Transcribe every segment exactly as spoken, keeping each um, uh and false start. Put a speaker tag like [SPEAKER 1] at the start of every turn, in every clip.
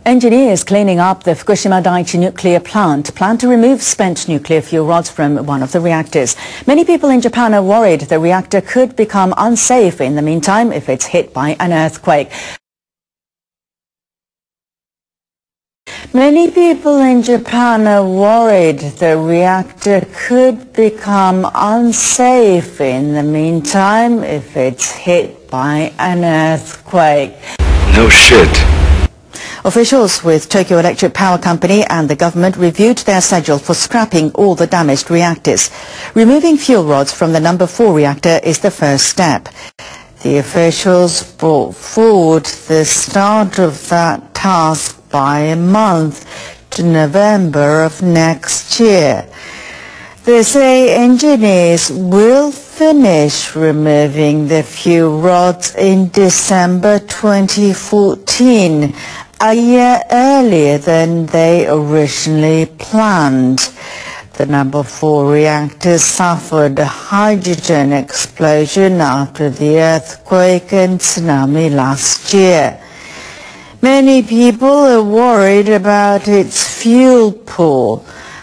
[SPEAKER 1] Engineers cleaning up the Fukushima Daiichi nuclear plant plan to remove spent nuclear fuel rods from one of the reactors. Many people in Japan are worried the reactor could become unsafe in the meantime if it's hit by an earthquake. Many people in Japan are worried the reactor could become unsafe in the meantime if it's hit by an earthquake.
[SPEAKER 2] No shit.
[SPEAKER 1] Officials with Tokyo Electric Power Company and the government reviewed their schedule for scrapping all the damaged reactors. Removing fuel rods from the number four reactor is the first step. The officials brought forward the start of that task by a month to November of next year. They say engineers will finish removing the fuel rods in December twenty fourteen, a year earlier than they originally planned. The number four reactor suffered a hydrogen explosion after the earthquake and tsunami last year. Many people are worried about its fuel pool.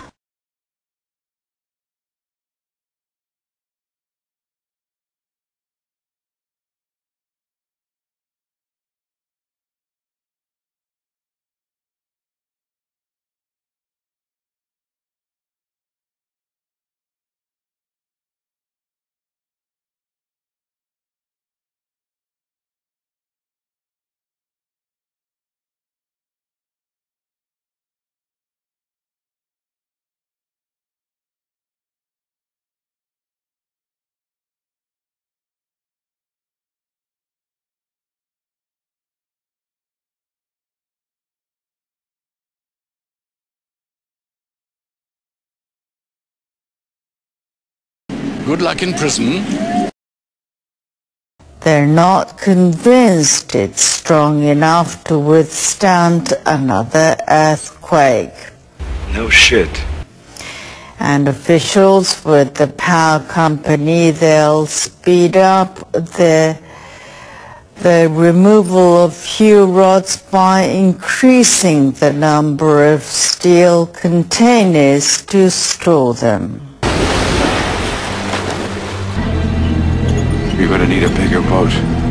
[SPEAKER 2] Good luck in prison.
[SPEAKER 1] They're not convinced it's strong enough to withstand another earthquake.
[SPEAKER 2] No shit.
[SPEAKER 1] And officials with the power company, they'll speed up the, the removal of fuel rods by increasing the number of steel containers to store them.
[SPEAKER 2] You're gonna need a bigger boat.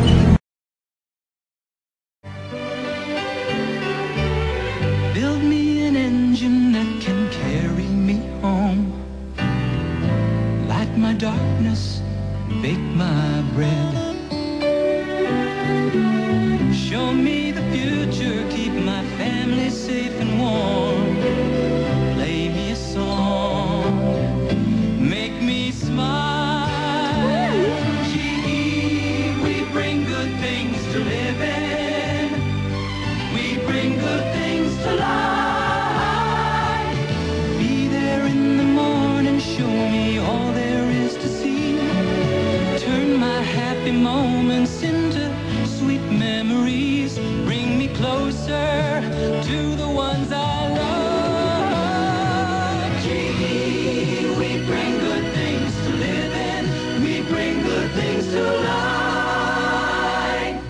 [SPEAKER 3] Build me an engine that can carry me home. Light my darkness, bake my bread. Show me the future, keep my family safe and warm. Play me a song, make me smile. Moments into sweet memories, bring me closer to the ones I love. Gee, we bring good things to live in, we bring good things to life.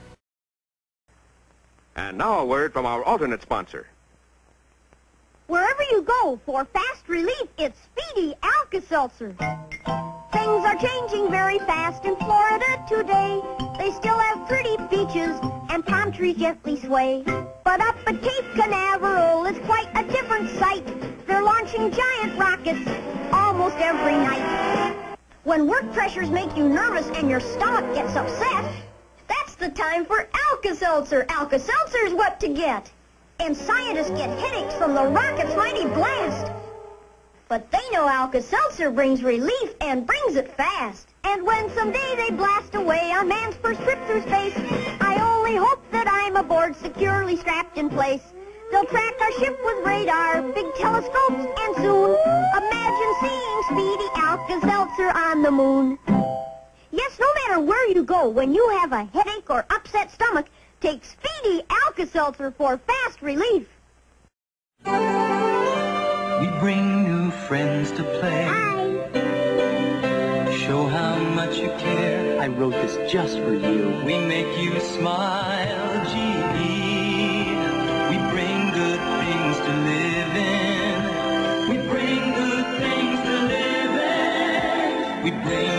[SPEAKER 4] And now a word from our alternate sponsor.
[SPEAKER 5] Wherever you go for fast relief, it's Speedy Alka-Seltzer. Things are changing very fast in Florida today. They still have pretty beaches and palm trees gently sway. But up at Cape Canaveral is quite a different sight. They're launching giant rockets almost every night. When work pressures make you nervous and your stomach gets upset, that's the time for Alka-Seltzer. Alka-Seltzer's what to get. And scientists get headaches from the rocket's mighty blast. But they know Alka-Seltzer brings relief and brings it fast. And when someday they blast away on man's first trip through space, I only hope that I'm aboard securely strapped in place. They'll track our ship with radar, big telescopes, and soon imagine seeing Speedy Alka-Seltzer on the moon. Yes, no matter where you go, when you have a headache or upset stomach, take Speedy Alka-Seltzer for fast relief.
[SPEAKER 3] We bring new friends to play.
[SPEAKER 5] Hi.
[SPEAKER 3] Show how much you care. I wrote this just for you. We make you smile, gee. We bring to live in. We bring good things to live in. We bring